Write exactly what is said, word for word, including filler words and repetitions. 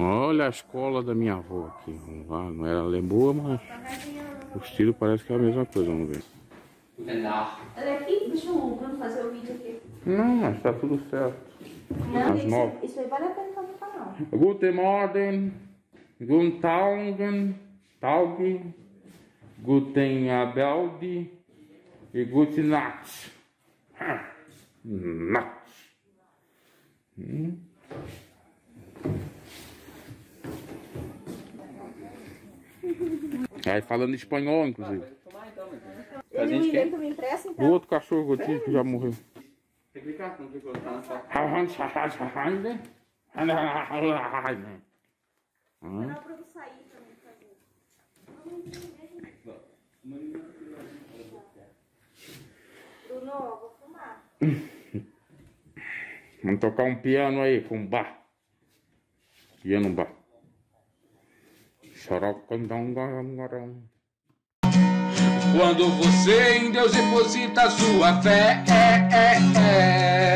Olha a escola da minha avó aqui. Vamos lá, não era Lemoa, mas o estilo parece que é a mesma coisa, vamos ver. Olha aqui, deixa o Bruno fazer o vídeo aqui. Não, mas tá tudo certo. Não, As isso, novas. isso aí vale a pena fazer no canal. Guten Morgen, Guten Tag, Tag, Guten Abend e Guten Nacht. Nacht. Hum. Aí falando espanhol, inclusive. Ele e o William também empresta, então. O outro cachorro que eu tive que já morreu. Tem que clicar, não clicou, tá na sua. Não dá pra eu sair também fazer. Bruno, eu vou fumar. Vamos tocar um piano aí com bar. Piano bar. Quando você em Deus deposita sua fé, é, é, é.